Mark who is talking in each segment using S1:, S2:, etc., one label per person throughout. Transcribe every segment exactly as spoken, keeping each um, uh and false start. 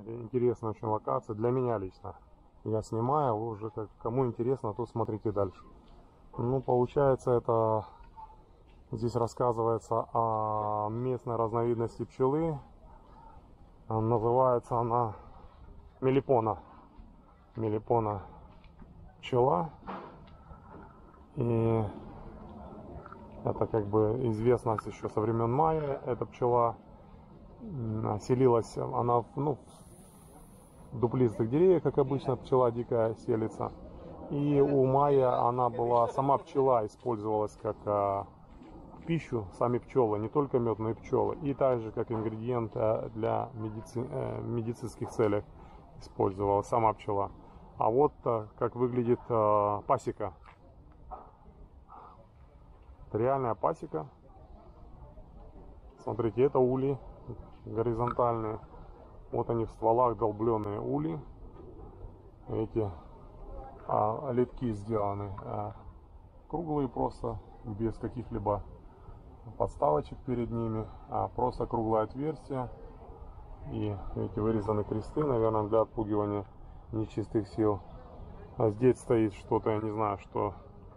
S1: интересная очень локация для меня лично. Я снимаю, вы уже как кому интересно, то смотрите дальше. Ну, получается, это здесь рассказывается о местной разновидности пчелы. Называется она мелипона. Мелипона пчела. И это как бы известно еще со времен майя. Эта пчела селилась, она ну, в дуплистых деревьях, как обычно пчела дикая селится. И у майя она была, сама пчела использовалась как а, пищу, сами пчелы, не только мед, но и пчелы. И также как ингредиент для медици, э, медицинских целей использовалась сама пчела. А вот а, как выглядит а, пасека. Это реальная пасека. Смотрите, это ульи горизонтальные. Вот они в стволах долбленные ульи. Эти а, литки сделаны а, круглые просто, без каких-либо подставочек перед ними, а просто круглое отверстие. И эти вырезаны кресты, наверное, для отпугивания нечистых сил. А здесь стоит что-то, я не знаю, что.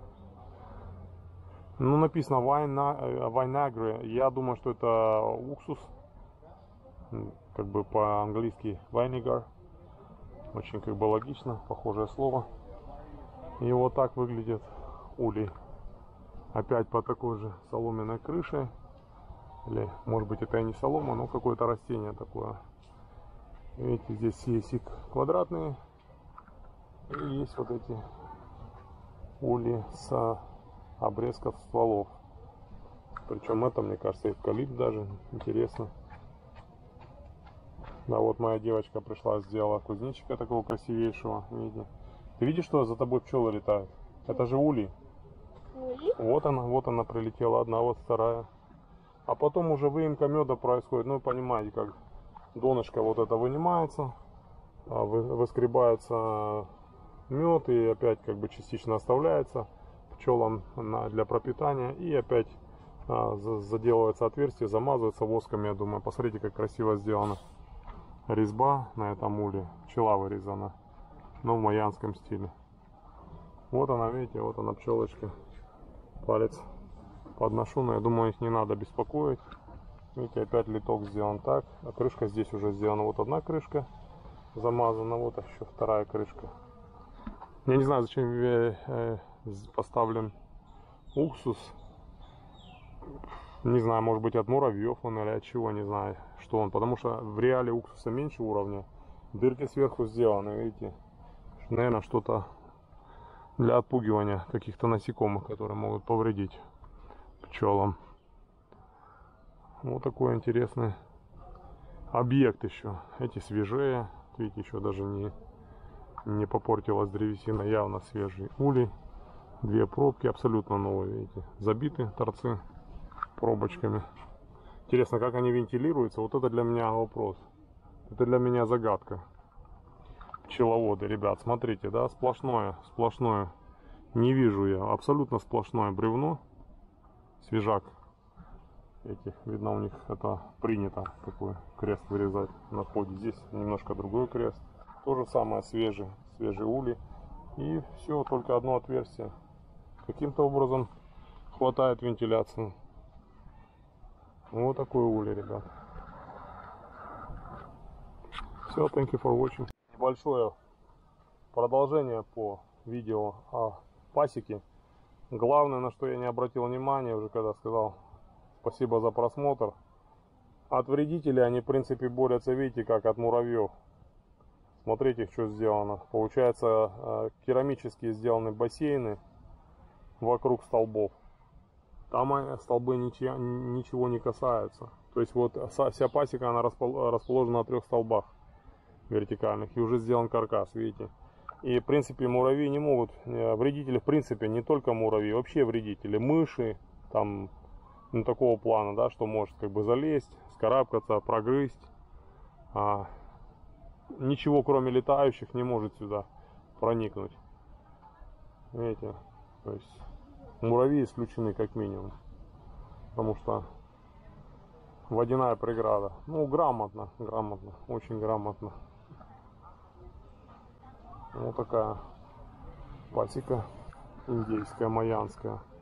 S1: Ну, написано вайнагре. Я думаю, что это уксус. Как бы по-английски vinegar. Очень как бы логично, похожее слово. И вот так выглядит улей. Опять по такой же соломенной крыше. Или может быть это и не солома, но какое-то растение такое. Видите, здесь есть квадратные. И есть вот эти ульи с обрезков стволов. Причем это, мне кажется, эвкалипт даже. Интересно. Да, вот моя девочка пришла, сделала кузнечика такого красивейшего. Видите? Ты видишь, что за тобой пчелы летают? Это же улей.
S2: Ули?
S1: Вот она, вот она прилетела, одна, вот вторая. А потом уже выемка меда происходит. Ну, понимаете, как донышко вот это вынимается, выскребается мед и опять как бы частично оставляется пчелам для пропитания. И опять заделывается отверстие, замазывается воском, я думаю. Посмотрите, как красиво сделано. Резьба на этом уле, пчела вырезана, но в майянском стиле. Вот она, видите, вот она пчелочка. Палец подношу, но я думаю, их не надо беспокоить. Видите, опять литок сделан так, а крышка здесь уже сделана. Вот одна крышка замазана, вот еще вторая крышка. Я не знаю, зачем поставлен уксус. Не знаю, может быть от муравьев он или от чего, не знаю, что он. Потому что в реале уксуса меньше уровня. Дырки сверху сделаны, видите. Наверное, что-то для отпугивания каких-то насекомых, которые могут повредить пчелам. Вот такой интересный объект еще. Эти свежие. Видите, еще даже не, не попортилась древесина. Явно свежий улей. Две пробки абсолютно новые, видите. Забиты торцы пробочками. Интересно, как они вентилируются. Вот это для меня вопрос. Это для меня загадка. Пчеловоды, ребят, смотрите, да, сплошное, сплошное. Не вижу я, абсолютно сплошное бревно. Свежак. Этих, видно, у них это принято, такой крест вырезать на входе. Здесь немножко другой крест. То же самое, свежий, свежий улей. И все, только одно отверстие. Каким-то образом хватает вентиляции. Вот такой улей, ребят. Все, thank you for watching. Небольшое продолжение по видео о пасеке. Главное, на что я не обратил внимания, уже когда сказал спасибо за просмотр. От вредителей они, в принципе, борются, видите, как от муравьев. Смотрите, что сделано. Получается, керамические сделаны бассейны вокруг столбов. Там столбы ничего, ничего не касаются. То есть вот вся пасека, она расположена на трех столбах вертикальных. И уже сделан каркас, видите. И в принципе муравьи не могут, вредители в принципе, не только муравьи, вообще вредители, мыши, там, ну, такого плана, да, что может как бы залезть, скарабкаться, прогрызть. А, ничего кроме летающих не может сюда проникнуть. Видите, то есть муравьи исключены как минимум, потому что водяная преграда. Ну, грамотно, грамотно, очень грамотно. Вот такая пасека индейская, майянская.